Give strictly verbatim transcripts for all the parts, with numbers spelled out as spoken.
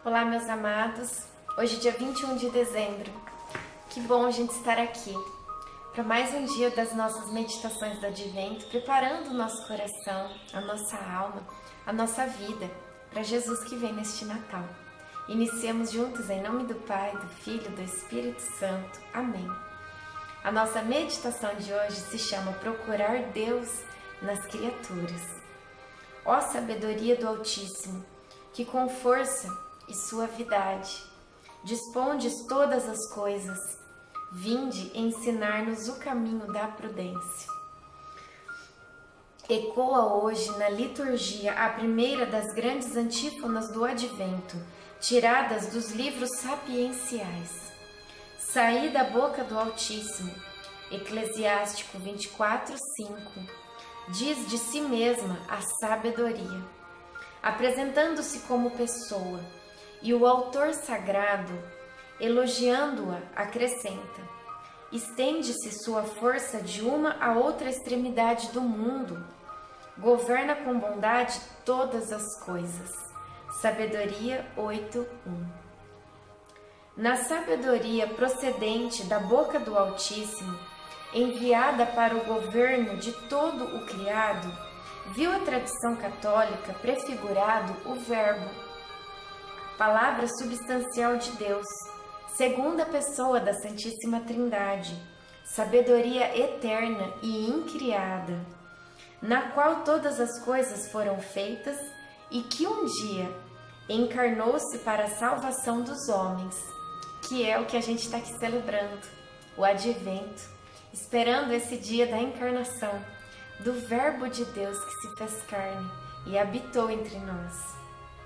Olá, meus amados. Hoje, dia vinte e um de dezembro. Que bom a gente estar aqui para mais um dia das nossas meditações do Advento, preparando o nosso coração, a nossa alma, a nossa vida para Jesus que vem neste Natal. Iniciemos juntos em nome do Pai, do Filho e do Espírito Santo. Amém. A nossa meditação de hoje se chama Procurar Deus nas Criaturas. Ó sabedoria do Altíssimo, que com força e suavidade dispondes todas as coisas, vinde ensinar-nos o caminho da prudência. Ecoa hoje na liturgia a primeira das grandes antífonas do Advento, tiradas dos livros sapienciais. Saí da boca do Altíssimo, Eclesiástico vinte e quatro, cinco, diz de si mesma a sabedoria, apresentando-se como pessoa, e o autor sagrado, elogiando-a, acrescenta: estende-se sua força de uma a outra extremidade do mundo, governa com bondade todas as coisas. Sabedoria oito, um. Na sabedoria procedente da boca do Altíssimo, enviada para o governo de todo o criado, viu a tradição católica prefigurado o Verbo, palavra substancial de Deus, segunda pessoa da Santíssima Trindade, sabedoria eterna e incriada, na qual todas as coisas foram feitas e que um dia encarnou-se para a salvação dos homens, que é o que a gente está aqui celebrando, o Advento, esperando esse dia da encarnação, do Verbo de Deus que se fez carne e habitou entre nós.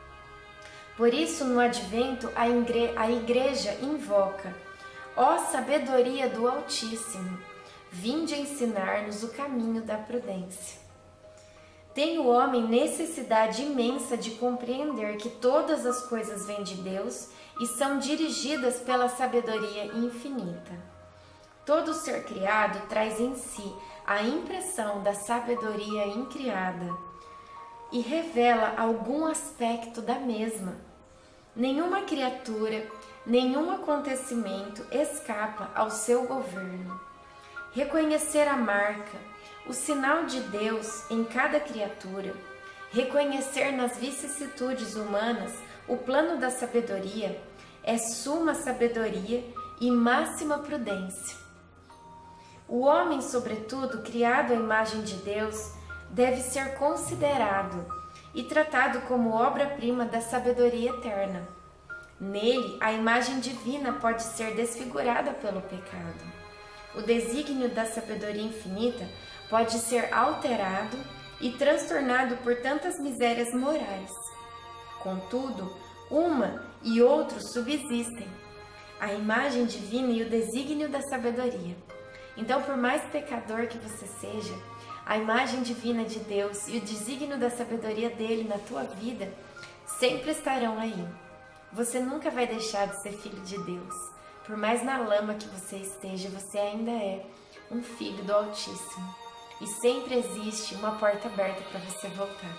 Por isso, no Advento, a, igre a Igreja invoca: ó sabedoria do Altíssimo, vinde ensinar-nos o caminho da prudência. Tem o homem necessidade imensa de compreender que todas as coisas vêm de Deus e são dirigidas pela sabedoria infinita. Todo ser criado traz em si a impressão da sabedoria incriada e revela algum aspecto da mesma. Nenhuma criatura, nenhum acontecimento escapa ao seu governo. Reconhecer a marca, o sinal de Deus em cada criatura, reconhecer nas vicissitudes humanas o plano da sabedoria, é suma sabedoria e máxima prudência. O homem, sobretudo, criado à imagem de Deus, deve ser considerado e tratado como obra-prima da sabedoria eterna. Nele, a imagem divina pode ser desfigurada pelo pecado. O desígnio da sabedoria infinita pode ser alterado e transtornado por tantas misérias morais. Contudo, uma e outro subsistem, a imagem divina e o desígnio da sabedoria. Então, por mais pecador que você seja, a imagem divina de Deus e o desígnio da sabedoria dele na tua vida sempre estarão aí. Você nunca vai deixar de ser filho de Deus. Por mais na lama que você esteja, você ainda é um filho do Altíssimo. E sempre existe uma porta aberta para você voltar.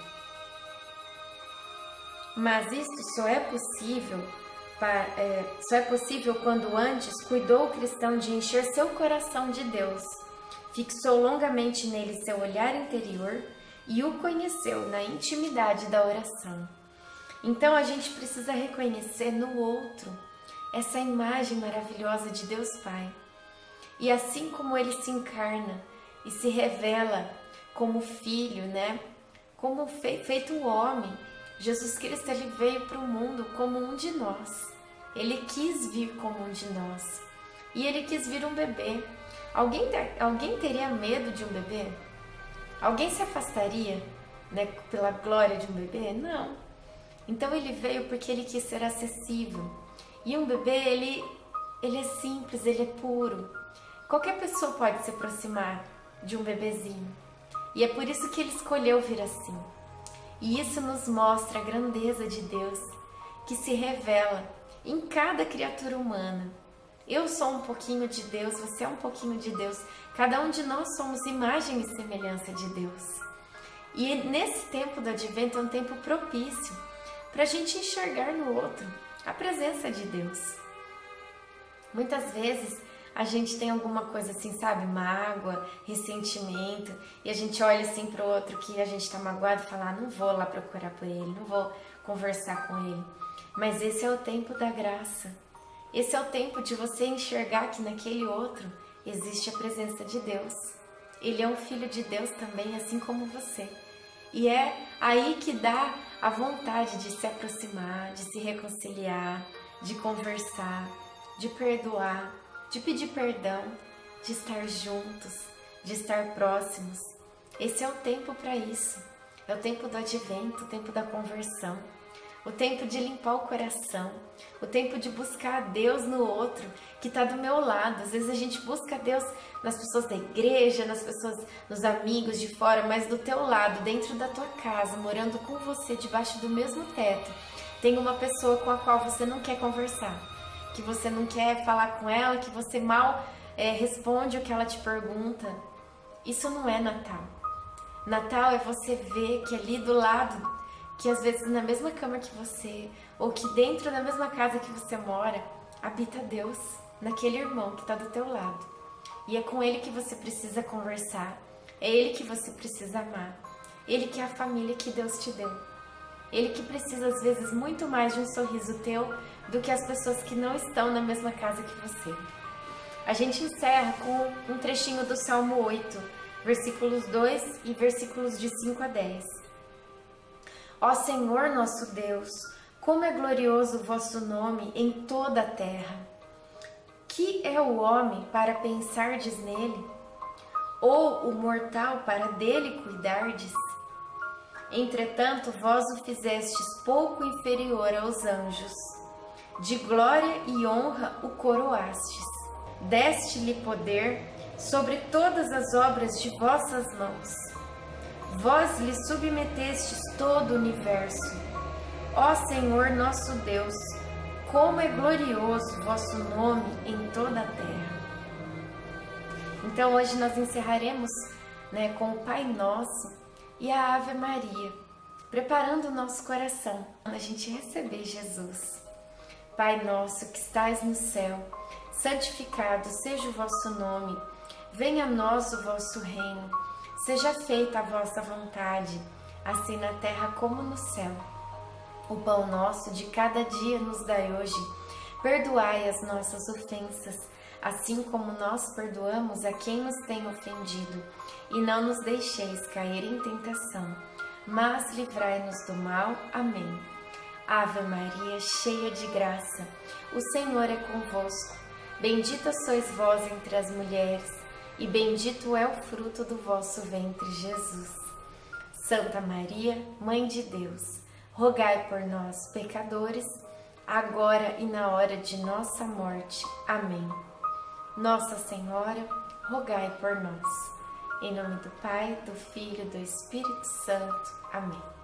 Mas isto só é possível, para, é, só é possível quando antes cuidou o cristão de encher seu coração de Deus, fixou longamente nele seu olhar interior e o conheceu na intimidade da oração. Então a gente precisa reconhecer no outro essa imagem maravilhosa de Deus Pai. E assim como ele se encarna e se revela como filho, né? Como feito um homem, Jesus Cristo ele veio para o mundo como um de nós. Ele quis vir como um de nós. E ele quis vir um bebê. Alguém, alguém teria medo de um bebê? Alguém se afastaria, né, pela glória de um bebê? Não. Então ele veio porque ele quis ser acessível. E um bebê, ele, ele é simples, ele é puro. Qualquer pessoa pode se aproximar de um bebezinho. E é por isso que ele escolheu vir assim. E isso nos mostra a grandeza de Deus, que se revela em cada criatura humana. Eu sou um pouquinho de Deus, você é um pouquinho de Deus. Cada um de nós somos imagem e semelhança de Deus. E nesse tempo do Advento é um tempo propício para a gente enxergar no outro a presença de Deus. Muitas vezes a gente tem alguma coisa assim, sabe, mágoa, ressentimento, e a gente olha assim para o outro que a gente está magoado e fala, ah, não vou lá procurar por ele, não vou conversar com ele. Mas esse é o tempo da graça. Esse é o tempo de você enxergar que naquele outro existe a presença de Deus. Ele é um filho de Deus também, assim como você. E é aí que dá a vontade de se aproximar, de se reconciliar, de conversar, de perdoar, de pedir perdão, de estar juntos, de estar próximos. Esse é o tempo para isso. É o tempo do advento, o tempo da conversão, o tempo de limpar o coração, o tempo de buscar Deus no outro que está do meu lado. Às vezes a gente busca Deus nas pessoas da igreja, nas pessoas, nos amigos de fora, mas do teu lado, dentro da tua casa, morando com você, debaixo do mesmo teto, tem uma pessoa com a qual você não quer conversar, que você não quer falar com ela, que você mal é, responde o que ela te pergunta. Isso não é Natal. Natal é você ver que ali do lado, que às vezes na mesma cama que você, ou que dentro da mesma casa que você mora, habita Deus, naquele irmão que está do teu lado. E é com ele que você precisa conversar, é ele que você precisa amar, ele que é a família que Deus te deu. Ele que precisa às vezes muito mais de um sorriso teu do que as pessoas que não estão na mesma casa que você. A gente encerra com um trechinho do Salmo oito, versículos dois e versículos de cinco a dez. Ó Senhor nosso Deus, como é glorioso o vosso nome em toda a terra. Que é o homem para pensardes nele? Ou o mortal para dele cuidardes? Entretanto, vós o fizestes pouco inferior aos anjos. De glória e honra o coroastes. Deste-lhe poder sobre todas as obras de vossas mãos. Vós lhe submetestes todo o universo. Ó Senhor nosso Deus, como é glorioso vosso nome em toda a terra. Então hoje nós encerraremos, né, com o Pai Nosso e a Ave Maria, preparando o nosso coração para a gente receber Jesus. Pai nosso que estais no céu, santificado seja o vosso nome. Venha a nós o vosso reino. Seja feita a vossa vontade, assim na terra como no céu. O pão nosso de cada dia nos dai hoje. Perdoai as nossas ofensas, assim como nós perdoamos a quem nos tem ofendido. E não nos deixeis cair em tentação, mas livrai-nos do mal. Amém. Ave Maria, cheia de graça, o Senhor é convosco. Bendita sois vós entre as mulheres, e bendito é o fruto do vosso ventre, Jesus. Santa Maria, Mãe de Deus, rogai por nós, pecadores, agora e na hora de nossa morte. Amém. Nossa Senhora, rogai por nós. Em nome do Pai, do Filho e do Espírito Santo. Amém.